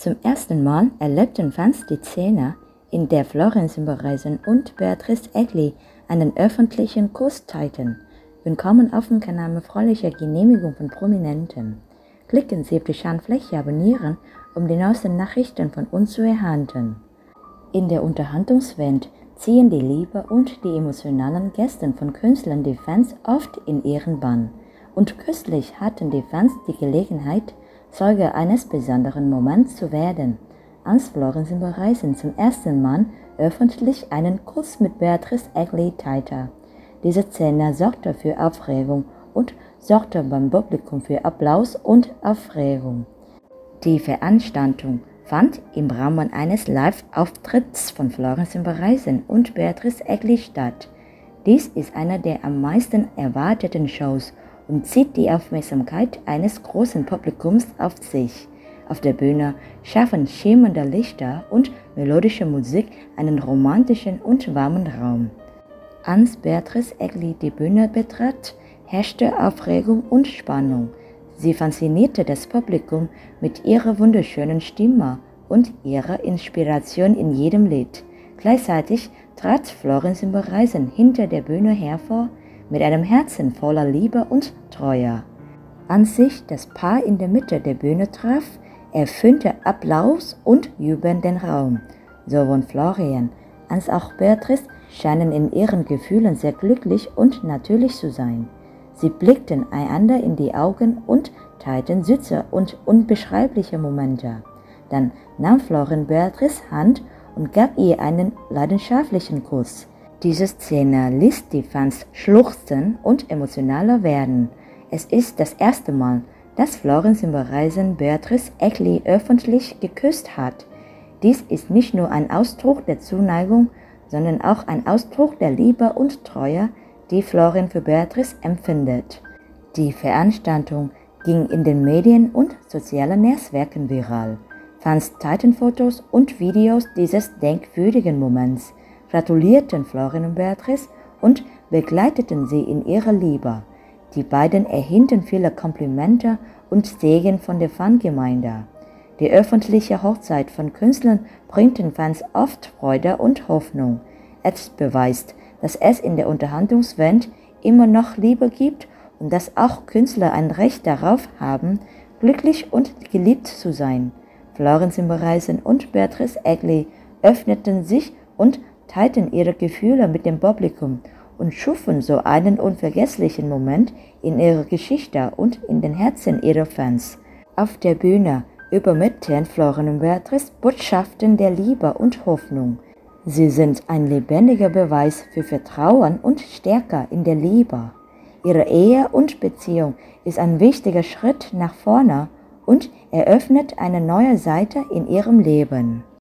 Zum ersten Mal erlebten Fans die Szene, in der Florian Silbereisen und Beatrice Egli einen öffentlichen Kuss teilten. Willkommen auf dem Kanal mit freundlicher Genehmigung von Prominenten. Klicken Sie auf die Schandfläche Abonnieren, um die neuesten Nachrichten von uns zu erhalten. In der Unterhaltungswelt ziehen die Liebe und die emotionalen Gesten von Künstlern die Fans oft in ihren Bann. Und kürzlich hatten die Fans die Gelegenheit, Zeuge eines besonderen Moments zu werden, als Florian Silbereisen zum ersten Mal öffentlich einen Kuss mit Beatrice Egli teilte. Diese Szene sorgte für Aufregung und sorgte beim Publikum für Applaus und Aufregung. Die Veranstaltung fand im Rahmen eines Live-Auftritts von Florian Silbereisen und Beatrice Egli statt. Dies ist eine der am meisten erwarteten Shows und zieht die Aufmerksamkeit eines großen Publikums auf sich. Auf der Bühne schaffen schimmernde Lichter und melodische Musik einen romantischen und warmen Raum. Als Beatrice Egli die Bühne betrat, herrschte Aufregung und Spannung. Sie faszinierte das Publikum mit ihrer wunderschönen Stimme und ihrer Inspiration in jedem Lied. Gleichzeitig trat Florian Silbereisen hinter der Bühne hervor, mit einem Herzen voller Liebe und Treue. Als sich das Paar in der Mitte der Bühne traf, erfüllte Applaus und Jubel den Raum. Sowohl Florian als auch Beatrice scheinen in ihren Gefühlen sehr glücklich und natürlich zu sein. Sie blickten einander in die Augen und teilten süße und unbeschreibliche Momente. Dann nahm Florian Beatrice Hand und gab ihr einen leidenschaftlichen Kuss. Diese Szene ließ die Fans schluchzen und emotionaler werden. Es ist das erste Mal, dass Florian Silbereisen Beatrice Egli öffentlich geküsst hat. Dies ist nicht nur ein Ausdruck der Zuneigung, sondern auch ein Ausdruck der Liebe und Treue, die Florian für Beatrice empfindet. Die Veranstaltung ging in den Medien und sozialen Netzwerken viral. Fans teilten Fotos und Videos dieses denkwürdigen Moments, gratulierten Florian und Beatrice und begleiteten sie in ihrer Liebe. Die beiden erhielten viele Komplimente und Segen von der Fangemeinde. Die öffentliche Hochzeit von Künstlern bringt den Fans oft Freude und Hoffnung. Es beweist, dass es in der Unterhaltungswelt immer noch Liebe gibt und dass auch Künstler ein Recht darauf haben, glücklich und geliebt zu sein. Florian Silbereisen und Beatrice Egli öffneten sich und teilten ihre Gefühle mit dem Publikum und schufen so einen unvergesslichen Moment in ihrer Geschichte und in den Herzen ihrer Fans. Auf der Bühne übermitteln Florian und Beatrice Botschaften der Liebe und Hoffnung. Sie sind ein lebendiger Beweis für Vertrauen und Stärke in der Liebe. Ihre Ehe und Beziehung ist ein wichtiger Schritt nach vorne und eröffnet eine neue Seite in ihrem Leben.